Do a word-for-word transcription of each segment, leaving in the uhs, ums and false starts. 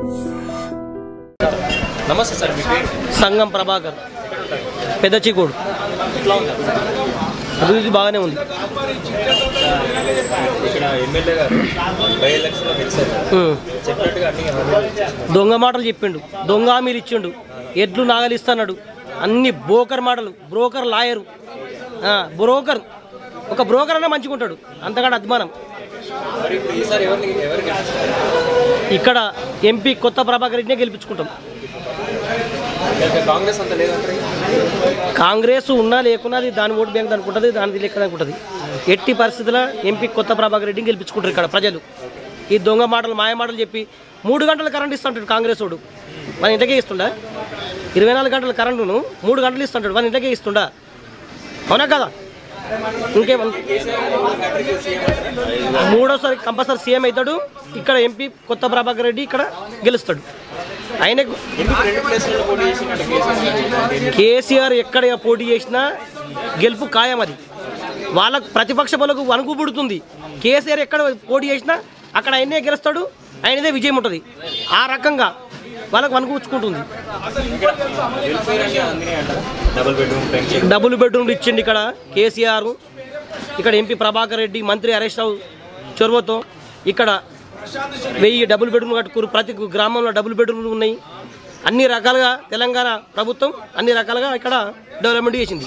నమస్తే సార్, మీ పేరు? సంగం ప్రభాకర్, పెద్ద చీకోడు. అభివృద్ధి బాగానే ఉంది. దొంగ మాటలు చెప్పిండు, దొంగ హామీలు ఇచ్చిండు, ఎడ్లు నాగలు ఇస్తున్నాడు, అన్ని బ్రోకర్ మాటలు. బ్రోకర్ లాయరు, బ్రోకర్ ఒక బ్రోకర్ అన్నా మంచిగుంటాడు, అంతగాడు అద్మానం. ఇక్కడ ఎంపీ కొత్త ప్రభాకర్ రెడ్డినే గెలిపించుకుంటాం. కాంగ్రెస్ అంత లేదంటే కాంగ్రెస్ ఉన్నా లేకున్నా అది దాని ఓటు బ్యాంక్ అనుకుంటుంది, దాని లెక్క అనుకుంటుంది. ఎట్టి పరిస్థితుల్లో ఎంపీ కొత్త ప్రభాకర్ రెడ్డిని గెలిపించుకుంటారు ఇక్కడ ప్రజలు. ఈ దొంగ మాటలు మాయ మాటలు చెప్పి మూడు గంటల కరెంట్ ఇస్తుంటాడు కాంగ్రెస్ వాడు, మన ఇంటికే ఇస్తుండా? ఇరవై నాలుగు గంటల కరెంటును మూడు గంటలు ఇస్తుంటాడు, మన ఇంటికే ఇస్తుండా? అవునా కదా? ఇంకేమన్నా మూడోసారి కంపల్సరీ సీఎం అవుతాడు. ఇక్కడ ఎంపీ కొత్త ప్రభాకర్ రెడ్డి ఇక్కడ గెలుస్తాడు. ఆయనకు కేసీఆర్ ఎక్కడ పోటీ చేసినా గెలుపు ఖాయం. అది వాళ్ళకు ప్రతిపక్ష బలకు వణుకు పుడుతుంది. కేసీఆర్ ఎక్కడ పోటీ చేసినా అక్కడ ఆయనే గెలుస్తాడు, ఆయనదే విజయం ఉంటుంది. ఆ రకంగా వాళ్ళకు వణుకు పుచ్చుకుంటుంది. డబుల్ బెడ్రూమ్లు ఇచ్చిండి ఇక్కడ కేసీఆర్. ఇక్కడ ఎంపీ ప్రభాకర్ రెడ్డి, మంత్రి హరీష్ రావు చొరవతో ఇక్కడ వెయ్యి డబుల్ బెడ్రూమ్లు కట్టుకురు. ప్రతి గ్రామంలో డబుల్ బెడ్రూమ్లు ఉన్నాయి. అన్ని రకాలుగా తెలంగాణ ప్రభుత్వం అన్ని రకాలుగా ఇక్కడ డెవలప్మెంట్ చేసింది.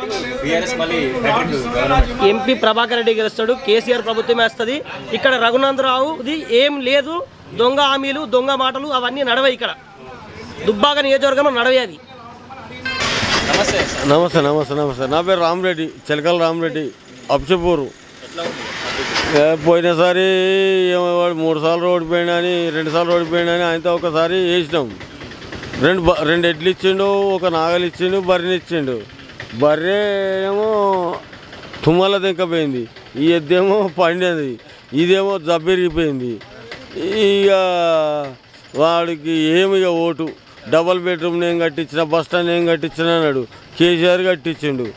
ఎంపీ ప్రభాకర్ రెడ్డి గెలుస్తాడు, కేసీఆర్ ప్రభుత్వమే వస్తుంది. ఇక్కడ రఘునందరావుది ఏం లేదు. దొంగ హామీలు, దొంగ మాటలు అవన్నీ నడవయి. ఇక్కడ దుబ్బాక నియోజకవర్గంలో నడవేది. నమస్తే నమస్తే నమస్తే నా పేరు రామరెడ్డి, చిలకల రామరెడ్డి, అప్షపూరు. పోయినసారి వాడు మూడు సార్లు ఓడిపోయినా అని, రెండు సార్లు ఓడిపోయినా అని ఆయనతో ఒకసారి వేసినాం. రెండు రెండు ఎడ్లు ఇచ్చిండు, ఒక నాగలు ఇచ్చిండు, బర్రెని ఇచ్చిండు. బర్రె ఏమో తుమ్మల దింకపోయింది, ఈ ఎద్దేమో పండేది, ఇదేమో జబ్బెరిగిపోయింది. ఇక వాడికి ఏమి ఇక ఓటు డబల్ బెడ్రూమ్ నేను కట్టించిన, బస్ స్టాండ్ నేను కట్టించిన అన్నాడు. కేసీఆర్ కట్టించిండు,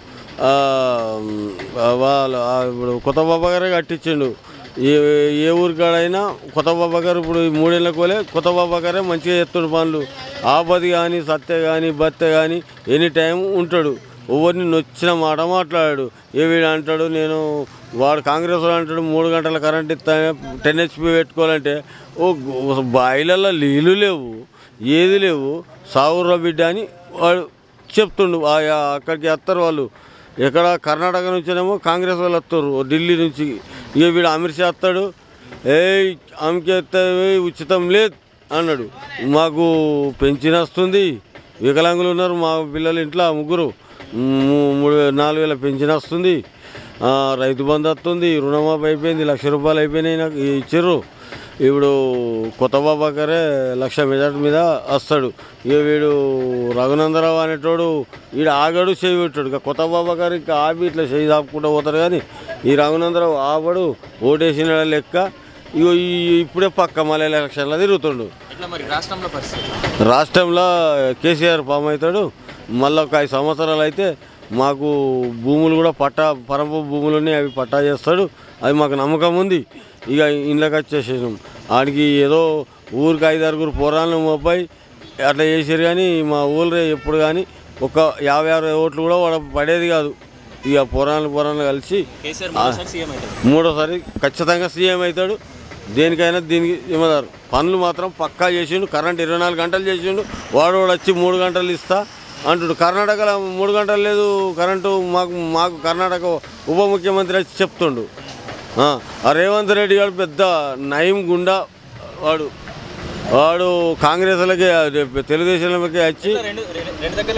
వాళ్ళ ఇప్పుడు కొత్త బాబా గారే కట్టించిండు. ఏ ఏ ఊరికాడైనా కొత్త బాబా గారు ఇప్పుడు మూడేళ్ళ కోలే కొత్త బాబా గారే మంచిగా చేస్తుండు పనులు. ఆపది కానీ సత్య కానీ బత్తె కానీ ఎనీ టైం ఉంటాడు. ఎవరిని నొచ్చిన మాట మాట్లాడాడు. ఏ వీడు అంటాడు, నేను వాడు కాంగ్రెస్ వాడు అంటాడు మూడు గంటల కరెంట్ ఇస్తా, టెన్ హెచ్పి పెట్టుకోవాలంటే ఓ బాయిలలో నీళ్ళు లేవు, ఏది లేవు, సాగుర్ర బిడ్డ అని వాడు చెప్తుండు. అక్కడికి వస్తారు వాళ్ళు. ఎక్కడ కర్ణాటక నుంచినేమో కాంగ్రెస్ వాళ్ళు వస్తారు, ఢిల్లీ నుంచి. ఇక వీడు అమిత్ షా వస్తాడు, ఏ ఆమెకి వస్తే ఉచితం లేదు అన్నాడు. మాకు పెన్షన్ వస్తుంది, వికలాంగులు ఉన్నారు మా పిల్లలు ఇంట్లో ముగ్గురు, మూడు నాలుగు వేల పెన్షన్ వస్తుంది, రైతు బంధు వస్తుంది, రుణమాఫీ అయిపోయింది, లక్ష రూపాయలు అయిపోయినాయి నాకు ఇచ్చారు. ఇప్పుడు కొత్త బాబాకరే లక్ష మెజార్టీ మీద వస్తాడు. ఇక వీడు రఘునందరావు అనేటోడు వీడు ఆగడు, చేయి పెట్టాడు. ఇక కొత్త బాబాగారు ఇంకా ఆపి ఇట్లా చేయి దాపుకుంటూ పోతారు. కానీ ఈ రఘునందరావు ఆపడు, ఓటేసిన లెక్క. ఇగో ఈ ఇప్పుడే పక్క మళ్ళీ ఎలక్షన్లో తిరుగుతుండు. రాష్ట్రంలో కేసీఆర్ ఫామ్ అవుతాడు. మళ్ళీ ఒక ఐదు సంవత్సరాలు అయితే మాకు భూములు కూడా పట్టా పరంప భూములు ఉన్నాయి, అవి పట్టా చేస్తాడు. అది మాకు నమ్మకం ఉంది. ఇక ఇంట్లోకి వచ్చేసేసాం. ఆడికి ఏదో ఊరికి ఐదు ఆరుగురు పోరాళ్ళు ముప్పై అట్లా చేసారు. కానీ మా ఊళ్ళో ఎప్పుడు కానీ ఒక యాభై అరవై ఓట్లు కూడా వాడు పడేది కాదు. ఇక పోరాళ్ళు పోరాళ్ళు కలిసి మూడోసారి ఖచ్చితంగా సీఎం అవుతాడు. దేనికైనా దీనికి ఇమ్మదారు. పనులు మాత్రం పక్కా చేసిండు. కరెంట్ ఇరవై నాలుగు గంటలు చేసిండు. వాడు వాడు వచ్చి మూడు గంటలు ఇస్తా అంటుడు. కర్ణాటకలో మూడు గంటలు లేదు కరెంటు. మాకు మాకు కర్ణాటక ఉప ముఖ్యమంత్రి వచ్చి చెప్తుండు. ఆ రేవంత్ రెడ్డి గారు పెద్ద నయం గుండా వాడు. వాడు కాంగ్రెస్లకి తెలుగుదేశంలోకి వచ్చి రెండు దగ్గర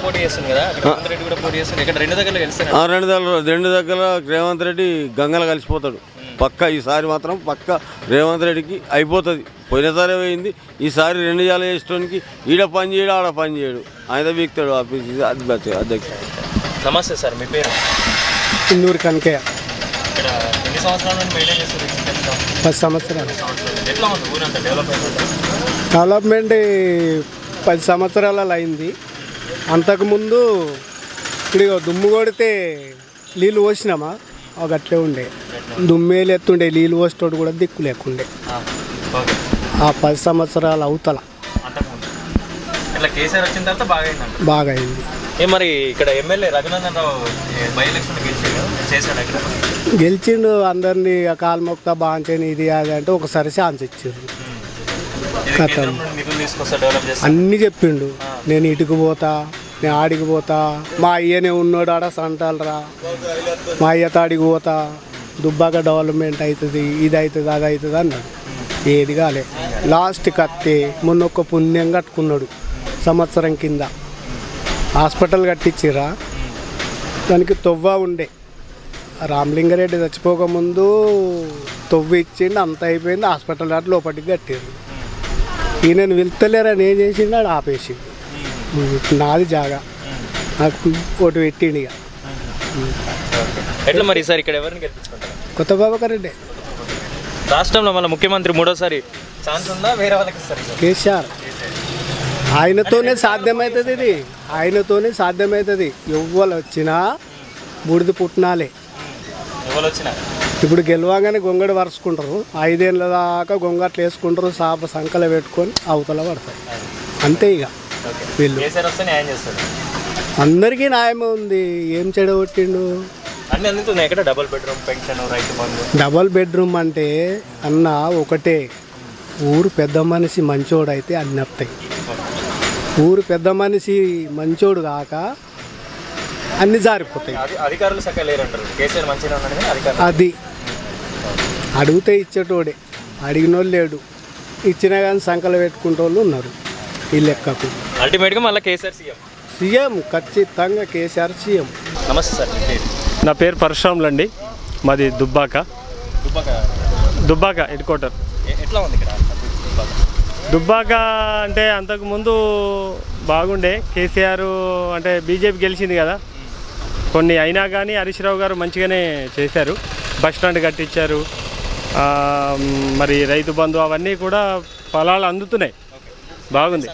రెండు దగ్గర రేవంత్ రెడ్డి గంగలు కలిసిపోతాడు పక్క. ఈసారి మాత్రం పక్క రేవంత్ రెడ్డికి అయిపోతుంది. పోయినసారి పోయింది, ఈసారి రెండు జాలు చేసేటానికి ఈడ పని చేయడు, ఆడ పని చేయడు, ఆయన వీక్తాడు ఆఫీస్ అధ్యక్షుడు. నమస్తే సార్, మీ పేరు? ఇందూరు కనకయ్య. ఎన్ని సంవత్సరాల నుండి మెయింటైన్ చేస్తారు? పది సంవత్సరాలు. ఎట్లా ఉంది ఊరంతా డెవలప్మెంట్? డెవలప్మెంట్ పది సంవత్సరాలలో అయింది. అంతకుముందు ఇప్పుడు దుమ్ము కొడితే నీళ్ళు పోసినామా ఒక అట్లే ఉండే, దుమ్మేలు ఎత్తుండే, నీళ్ళు పోసేటోడు కూడా దిక్కు లేకుండే. ఆ పది సంవత్సరాల అవతల అంతకుముందు ఇట్లా కేసీఆర్ వచ్చిన తర్వాత బాగా అయిందంట. బాగా అయింది. ఏ మరి ఇక్కడ MLA Raghunandan Rao by election గెలిచాడు చేశాడు ఇక్కడ గెలిచిండు, అందరినీ కాలు మొక్తా బాంచని ఇది అది అంటే ఒకసారి ఛాన్స్ ఇచ్చారు. కథం నిధులు తీసుకొస్తా డెవలప్ చేస్తా అన్నీ చెప్పిండు. నేను ఇటుకు పోతా, నేను ఆడికి పోతా, మా అయ్యనే ఉన్నాడు ఆడ సంటాలరా, మా అయ్య తాడికి పోతా, దుబ్బాక డెవలప్మెంట్ అవుతుంది, ఇది అవుతుంది, అది అవుతుంది అన్నాడు. ఏది కాలే. లాస్ట్ కత్తే మొన్న ఒక పుణ్యం కట్టుకున్నాడు సంవత్సరం కింద. హాస్పిటల్ కట్టించిరా, దానికి తొవ్వ ఉండే. రామలింగారెడ్డి చచ్చిపోకముందు తొవ్వ ఇచ్చిండు, అంత అయిపోయింది. హాస్పిటల్ దాటి లోపలికి కట్టారు. ఈయనను వెళ్తలేరని ఏం చేసిండు, ఆడు ఆపేసిండు. నాది జాగా, నాకు ఓటు పెట్టిండు. ఇక ఎట్లా మరి ఈసారి ఇక్కడ ఎవరిని గెలిపించుకుంటారు? కొత్త బాబాకరెడ్డి రాష్ట్రంలో మన ముఖ్యమంత్రి మూడోసారి ఛాన్స్ ఉందా, వేరే వాళ్ళకి ఇస్తారు? కేసీఆర్ ఆయనతోనే సాధ్యమవుతుంది. ఇది ఆయనతోనే సాధ్యమవుతుంది. ఎవ్వరు వచ్చినా బూడిద పుట్టినాలే. ఎవరు వచ్చినా ఇప్పుడు గెలవగానే గొంగడి వరుసుకుంటారు, ఐదేళ్ళ దాకా గొంగట్లు వేసుకుంటారు, సాప సంకల పెట్టుకొని అవతల పడతారు. అంతే. ఇక వీళ్ళు కేసీఆర్ వస్తే న్యాయం చేస్తారు. అందరికీ న్యాయమే ఉంది. ఏం చెడగొట్టిండు? అన్ని అందుతున్నాయి ఇక్కడ. Double bedroom pension, Rythu Bandhu. Double bedroom అంటే అన్న ఒకటే, ఊరు పెద్ద మనిషి మంచోడు అయితే అన్ని వస్తాయి. ఊరు పెద్ద మనిషి మంచోడు కాక అన్ని జారిపోతాయి. అధికారులు సక్క లేరంటారు. కేసీఆర్ మంచిగా ఉన్నాడు, అధికారులు అది అడిగితే ఇచ్చేటోడే, అడిగినోళ్ళు లేడు, ఇచ్చినా కానీ సంకలు పెట్టుకుంటోళ్ళు ఉన్నారు. ఈ లెక్కకు అల్టిమేట్గా మళ్ళీ కేసీఆర్ సీఎం. సీఎం ఖచ్చితంగా కేసీఆర్ సీఎం. నమస్తే సార్, మీ పేరు? నా పేరు పరశురాములు అండి. మాది దుబ్బాక. Dubbaka Dubbaka head quarter. ఎట్లా ఉంది ఇక్కడ దుబ్బాక? దుబ్బాక అంటే అంతకుముందు బాగుండే. కేసీఆర్ అంటే బీజేపీ గెలిచింది కదా, కొన్ని అయినా కానీ హరీష్ రావు గారు మంచిగానే చేశారు. బస్ స్టాండ్ కట్టించారు, మరి రైతు బంధు అవన్నీ కూడా ఫలాలు అందుతున్నాయి. బాగుంది,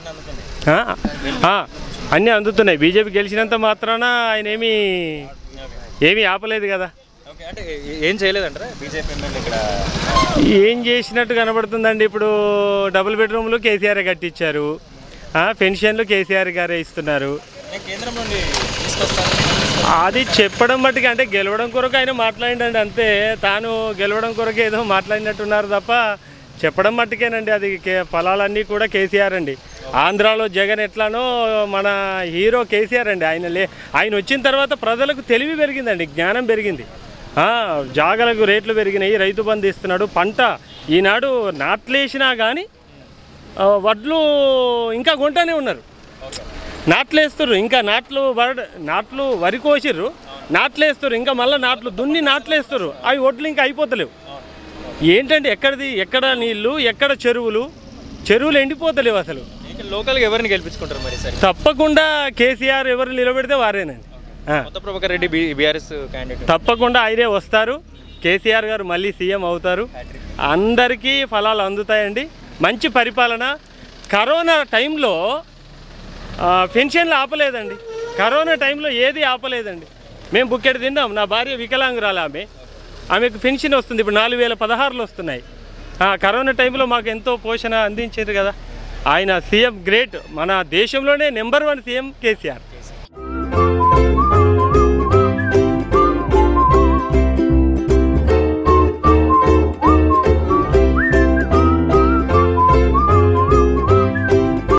అన్నీ అందుతున్నాయి. బీజేపీ గెలిచినంత మాత్రాన ఆయన ఏమీ ఏమీ ఆపలేదు కదా. అంటే ఏం చేయలేదంటారా బీజేపీ ఎమ్మెల్యే ఇక్కడ? ఏం చేసినట్టు కనబడుతుందండి. ఇప్పుడు డబుల్ బెడ్రూమ్లు కేసీఆర్ కట్టించారు, పెన్షన్లు కేసీఆర్ గారే ఇస్తున్నారు. కేంద్రం నుండి తీసుకొస్తాను అది చెప్పడం బట్టి అంటే గెలవడం కొరకు ఆయన మాట్లాడిండండి అంతే. తాను గెలవడం కొరకు ఏదో మాట్లాడినట్టున్నారు తప్ప చెప్పడం మట్టుకేనండి. అది కే ఫలాలన్నీ కూడా కేసీఆర్ అండి. ఆంధ్రాలో జగన్ ఎట్లానో మన హీరో కేసీఆర్ అండి. ఆయన లే ఆయన వచ్చిన తర్వాత ప్రజలకు తెలివి పెరిగిందండి, జ్ఞానం పెరిగింది, జాగలకు రేట్లు పెరిగినాయి, రైతు బంధు ఇస్తున్నాడు. పంట ఈనాడు నాట్లేసినా కానీ వడ్లు ఇంకా కొంటానే ఉన్నారు. నాట్లు వేస్తుర్రు, ఇంకా నాట్లు వర నాట్లు వరి కోసిర్రు, నాట్లు వేస్తుర్రు, ఇంకా మళ్ళీ నాట్లు దున్ని నాట్లు వేస్తుర్రు. అవి వడ్లు ఇంకా అయిపోతలేవు. ఏంటంటే ఎక్కడిది ఎక్కడ నీళ్ళు, ఎక్కడ చెరువులు, చెరువులు ఎండిపోతలేవు అసలు. లోకల్గా ఎవరిని గెలిపించుకుంటారు మరి సార్? తప్పకుండా కేసీఆర్ ఎవరు నిలబెడితే వారేనండి. కొత్త ప్రభాకర్ రెడ్డి బీఆర్ఎస్ క్యాండిడేట్, తప్పకుండా ఆయనే వస్తారు. కేసీఆర్ గారు మళ్ళీ సీఎం అవుతారు. అందరికీ ఫలాలు అందుతాయండి. మంచి పరిపాలన. కరోనా టైంలో పెన్షన్లు ఆపలేదండి. కరోనా టైంలో ఏది ఆపలేదండి. మేము బుక్కెడు తిన్నాం. నా భార్య వికలాంగురాలు, ఆమె ఆమెకు పెన్షన్ వస్తుంది. ఇప్పుడు నాలుగు వేల పదహారులు వస్తున్నాయి. కరోనా టైంలో మాకు ఎంతో పోషణ అందించారు కదా. ఆయన సీఎం గ్రేట్. మన దేశంలోనే నెంబర్ వన్ సీఎం కేసీఆర్.